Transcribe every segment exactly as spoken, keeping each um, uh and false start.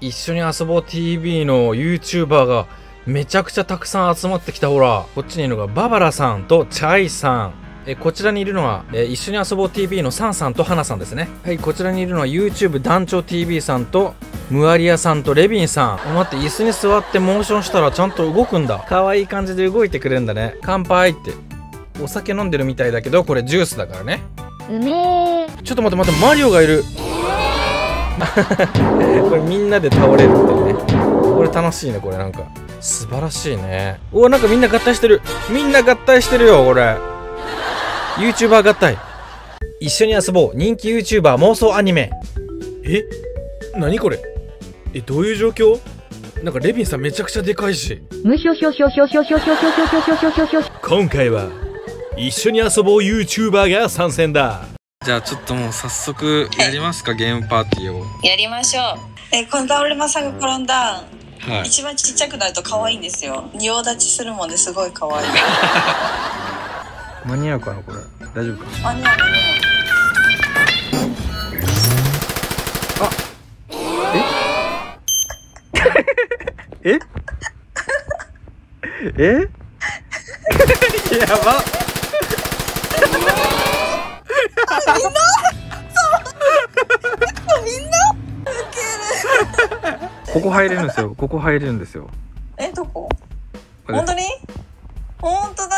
一緒に遊ぼう ティーブイ の YouTuber がめちゃくちゃたくさん集まってきた。ほら、こっちにいるのがババラさんとチャイさん。えこちらにいるのは、え一緒に遊ぼう ティーブイ のサンさんとハナさんですね。はい、こちらにいるのは YouTube 団長 ティーブイ さんとムアリアさんとレビンさん。待って、椅子に座ってモーションしたらちゃんと動くんだ。可愛い感じで動いてくれるんだね。乾杯って。お酒飲んでるみたいだけど、これジュースだからね。 うめー。 ちょっと待って待って、マリオがいる。これみんなで倒れるっていうね。これ楽しいね、これなんか。素晴らしいね。おお、なんかみんな合体してる。みんな合体してるよ、これ。YouTuber 合体。一緒に遊ぼう。人気 YouTuber 妄想アニメ。え？何これ？え、どういう状況？なんかレビンさんめちゃくちゃでかいし。 むひょひょひょひょひょひょひょひょひょひょひょひょひょひょ。 今回は一緒に遊ぼう YouTuber が参戦だ。じゃあちょっともう早速やりますか、ゲームパーティーを。 やりましょう。え、このダブルマサが転んだ。 はい。 一番ちっちゃくなると可愛いんですよ。仁王立ちするもんですごい可愛い。 間に合うかなこれ。大丈夫か。 間に合う間に合う。 あ。え？え？え？やば。 みんな？そう。みんな？ウケる。 ここ入れるんですよ。ここ入れるんですよ。 え、どこ？本当に？本当だ。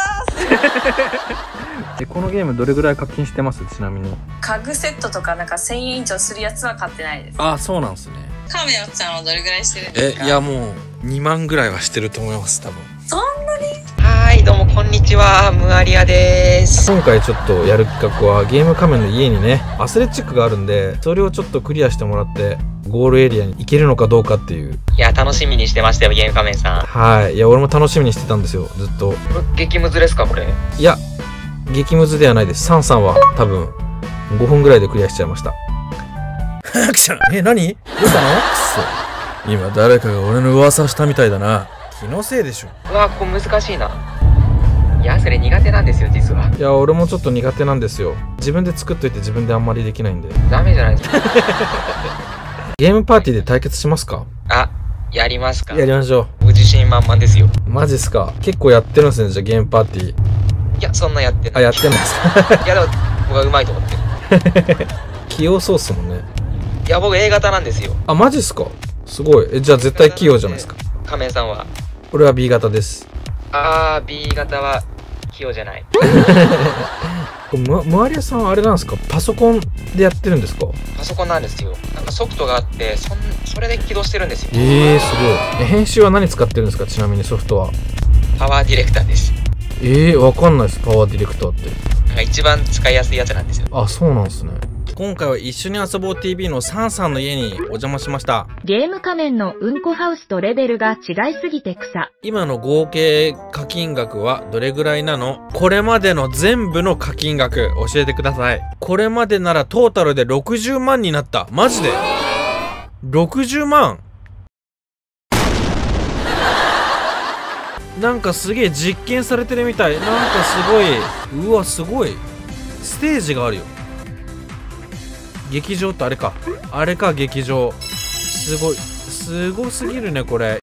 え、このゲームどれぐらい課金してます？ちなみに。 家具セットとかなんかせんえん以上するやつは買ってないです。 あ、そうなんですね。 カメオちゃんはどれぐらいしてるんですか？ え、いやもうにまんぐらいはしてると思います、多分。 そんなに？ はい、どうもこんにちは、ムアリアです。 今回ちょっとやる企画はゲーム仮面の家にね、アスレチックがあるんで、それをちょっとクリアしてもらってゴールエリアに行けるのかどうかっていう。 いや、楽しみにしてましたよ、ゲーム仮面さん。 はい、いや俺も楽しみにしてたんですよ、ずっと。 これ激ムズですか、これ？ いや、激ムズではないです。サンさんは多分ごふんぐらいでクリアしちゃいました。アクション。え、何？どうしたの？くそ、今誰かが俺の噂したみたいだな。気のせいでしょ。 うわ、ここ難しいな。いや、それ苦手なんですよ、実は。 いや、俺もちょっと苦手なんですよ。自分で作っといて自分であんまりできないんで。 ダメじゃないですか。 ゲームパーティーで対決しますか？ あ、やりますか。 やりましょう。自信満々ですよ。 う。マジっすか？結構やってるんですね、じゃあゲームパーティー。 いや、そんなやってあ、 ない。 やってないですか？ いや、でも、僕はうまいと思ってる。 器用そうっすもんね。 いや、僕 A 型なんですよ。 あ、マジっすか？すごい。え、じゃあ絶対器用じゃないですか。 仮面さんは？ 俺は ビー 型です。 あー、B 型は器用じゃない。 これむ、むわりやさんあれなんですか？パソコンでやってるんですか？ パソコンなんですよ。なんかソフトがあって、そん、それで起動してるんですよ。 えー、すごい。え、編集は何使ってるんですか？ちなみにソフトは。 パワーディレクターです。 えー、わかんないです。パワーディレクターって。 なんか一番使いやすいやつなんですよ。 あ、そうなんですね。今回は一緒に遊ぼう ティーブイ のサンさんの家にお邪魔しました。 ゲーム仮面のうんこハウスとレベルが違いすぎて草。 今の合計課金額はどれぐらいなの？これまでの全部の課金額教えてください。これまでならトータルでろくじゅうまんになった。マジでろくじゅうまん。なんかすげえ実験されてるみたい。なんかすごい、うわすごいステージがあるよ。劇場ってあれか、あれか劇場。すごい、すごすぎるねこれ。